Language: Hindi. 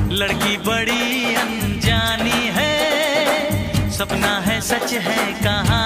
लड़की बड़ी अनजानी है, सपना है सच है कहानी।